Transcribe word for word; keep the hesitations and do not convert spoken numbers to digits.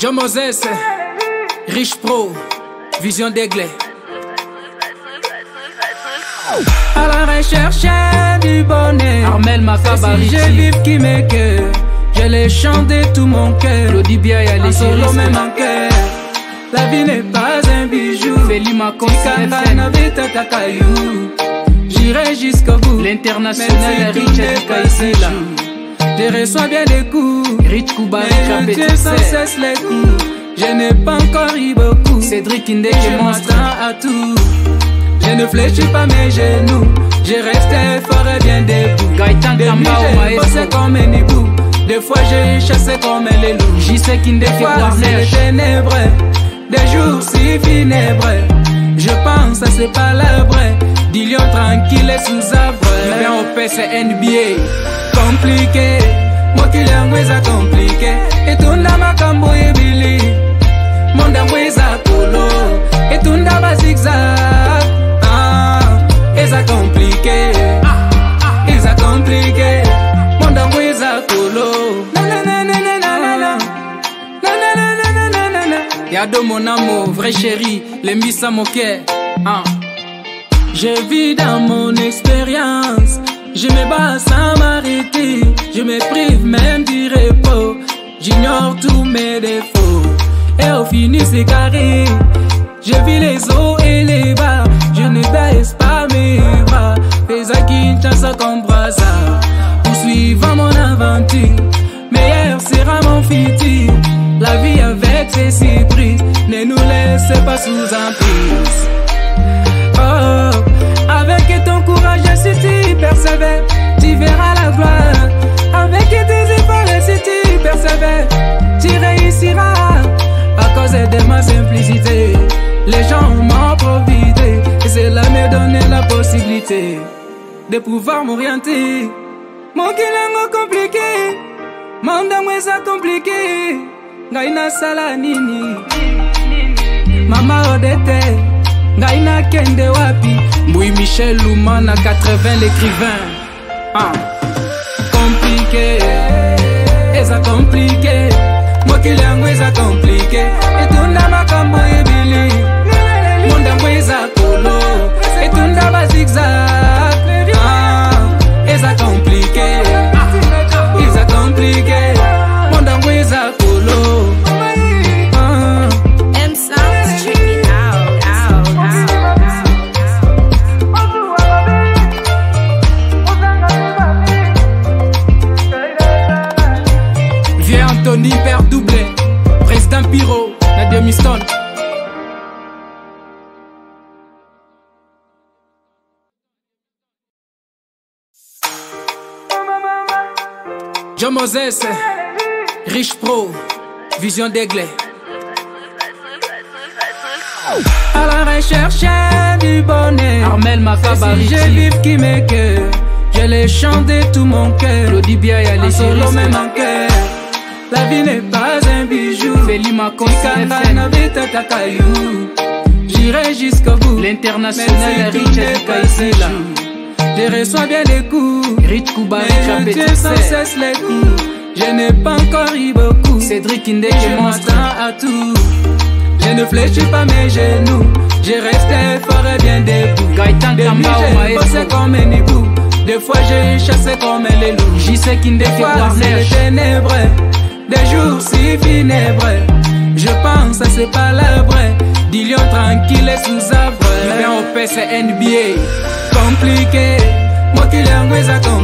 John Moses, Rich Pro, Vision d'Aigle. À la recherche du bonheur, Armel Makabari, si je vive qui m'écoeure, je l'ai chanté tout mon cœur. Claudie Bia et en solo même en cœur. La vie n'est pas un bijou. Feli Macon, j'irai jusqu'au bout. L'international Rich Kaisela. Je reçois bien des coups. Rich Kuba, mais je sans cesse les coups. Je n'ai pas encore eu beaucoup. Cédric Inde, je m'attends à tout. Je ne fléchis pas mes genoux. Je reste fort et bien debout. Gaëtan Kamba, j'ai bossé comme un hibou. Des fois j'ai chassé comme les loups. J'y sais qu'il ne fait pas les ténèbres. Des jours si funèbres. Je pense à ces palabres. D'Ilion tranquille et sous arbre. Bien au P C N B A. Compliqué. Moi qui l'angoisse a compliqué. Et tout n'a ma cambo et Billy. Mon angoisse a polo. Et tout n'a pas zigzag. Ah, et ça compliqué. Et ça compliqué. Mon angoisse a polo. Yado mon amour, vrai chéri, les missa moquet. Ah. Je vis dans mon expérience. Je me bats sans m'arrêter. Je me prive même du repos. J'ignore tous mes défauts. Et au fini c'est carré. Je vis les hauts et les bas. Je ne baisse pas mes bras. Fais à Kinshasa comme Brazza. Poursuivant mon aventure. Meilleur sera mon futur. La vie avec ses surprises. Ne nous laisse pas sous emprise. Oh, avec ton courage, si tu persévères, tu verras la gloire. Avec tes efforts, si tu persévères, tu réussiras. À cause de ma simplicité, les gens m'ont profité. Et cela me donne la possibilité de pouvoir m'orienter. Mon kilango compliqué, mon dame est compliqué. Gaina sala nini, Mama Odete. Gaina kende wapi. Mboui Michel Loumana quatre-vingts l'écrivain. Ah. Compliqué, et ça compliqué. Moi qui l'ango et ça compliqué. Et tout n'a ma cambo et Billy. Mon dango et ça polo. Et tout n'a pas zigzag. Ah, et ça compliqué. Et ça compliqué. Mon dango et ça polo. Tony Père Doublé, Président Piro, Nadia Miston. John Moses, Rich Pro, Vision d'Aigle. À la recherche du bonheur, Armel Makabari, si je vive qui m'écoeure, je l'ai chanté tout mon cœur. Claudie Bia et en solo même en cœur. La vie n'est pas un bijou. Feli Macon, j'irai jusqu'au bout. L'international Rich Kaisela. Je reçois bien des coups. Rich Kuba, mais je sans cesse les coups. Je n'ai pas encore eu beaucoup. Cédric Inde, je m'attends à tout. Je ne fléchis pas mes genoux. Je reste fort et bien debout. Gaëtan Kamba, j'ai bossé comme un hibou. Des fois j'ai chassé comme les loups. J'y sais qu'il ne fait pas les ténèbres. Des jours si funèbres. Je pense à ces palabres. D'Ilion tranquille et sous arbre. Bien au P C N B A. Compliqué. Moi qui l'angoisse a compliqué.